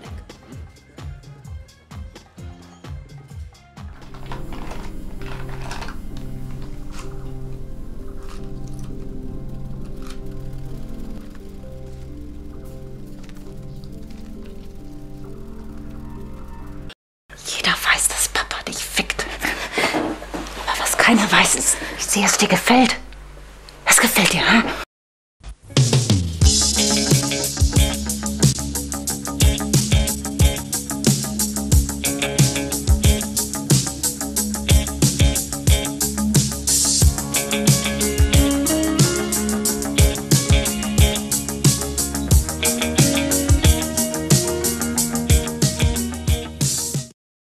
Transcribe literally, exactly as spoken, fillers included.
Panik. Jeder weiß, dass Papa dich fickt. Aber was keiner weiß ist, ich sehe, es dir gefällt. Es gefällt dir, ha?